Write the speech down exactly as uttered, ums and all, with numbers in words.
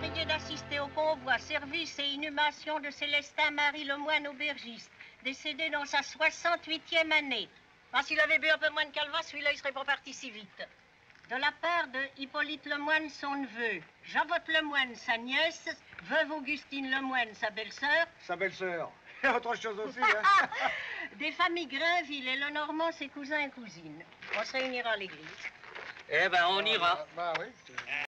prié d'assister au convoi, service et inhumation de Célestin Marie Lemoine, aubergiste, décédé dans sa soixante-huitième année. Ah, s'il avait bu un peu moins de calva, celui-là, il serait pas parti si vite. De la part de Hippolyte Lemoine, son neveu, Javotte Lemoine, sa nièce, veuve Augustine Lemoine, sa belle-sœur. Sa belle-sœur. Et autre chose aussi, hein. Des familles Grainville et Lenormand, ses cousins et cousines. On se réunira à l'église. Eh ben, on ira. Bah, bah oui.